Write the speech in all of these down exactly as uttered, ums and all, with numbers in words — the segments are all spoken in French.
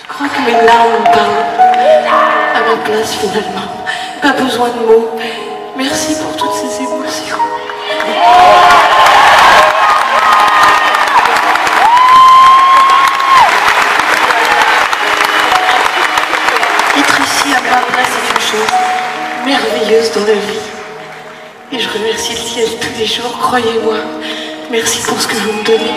Je crois que mes larmes parlent à ma place finalement. Pas besoin de mots. Merci pour toutes ces émotions. Être ici à ma place est une chose merveilleuse dans la vie. Et je remercie le ciel tous les jours, croyez-moi. Merci pour ce que vous me donnez.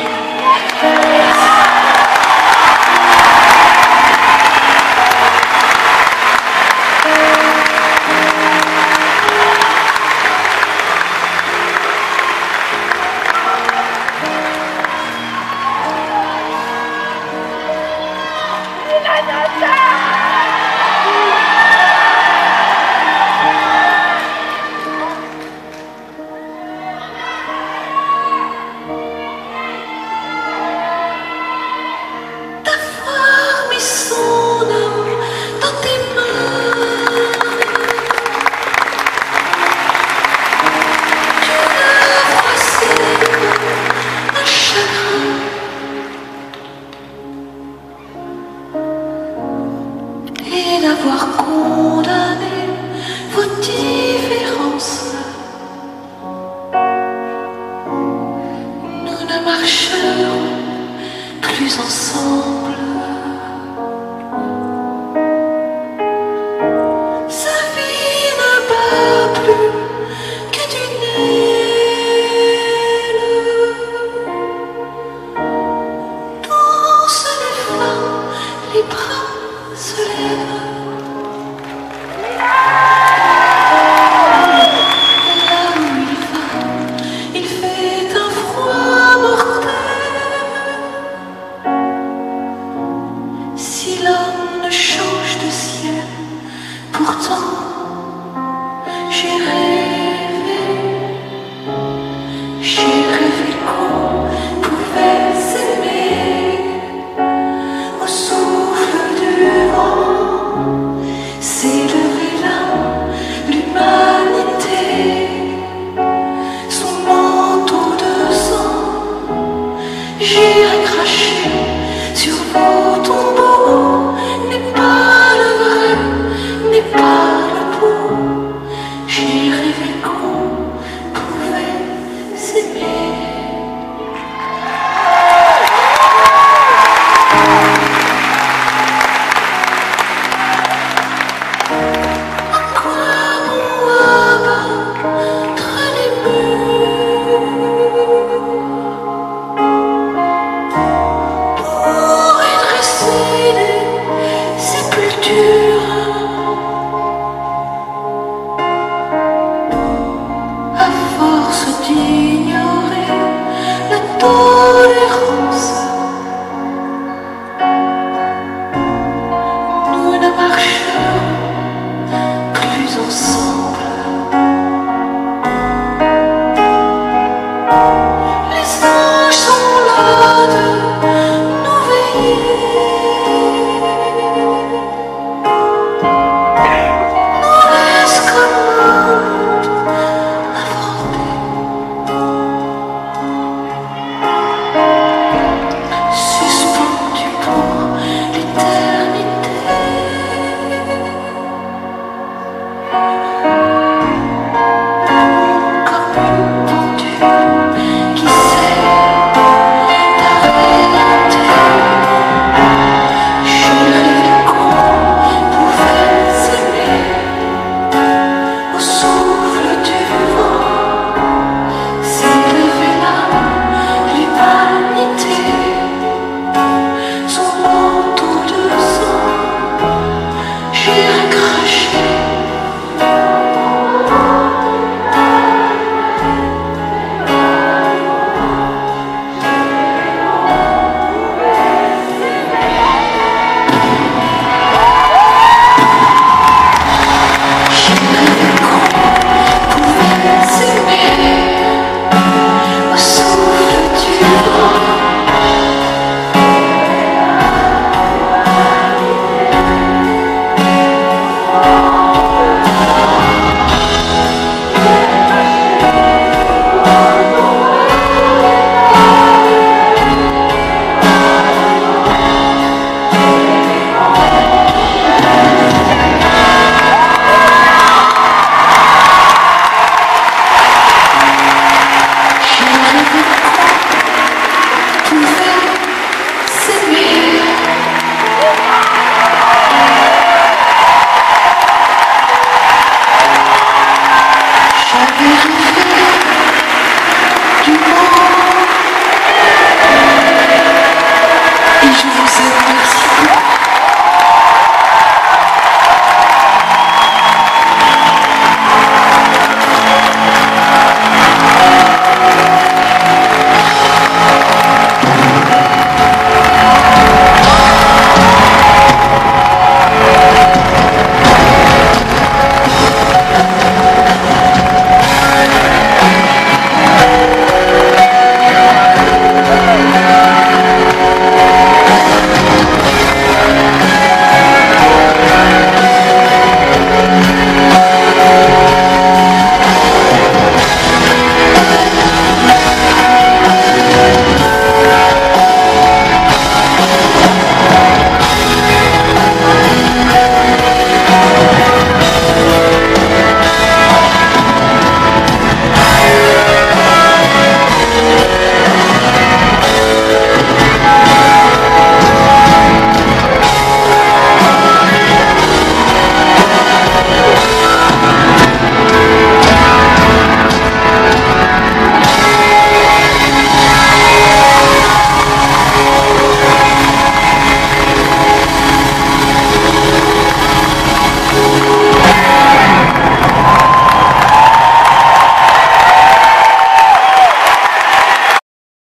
D'avoir condamné vos différences, nous ne marcherons plus ensemble. Sa vie ne bat plus que d'une aile. Dansent les flammes, les bras se lèvent.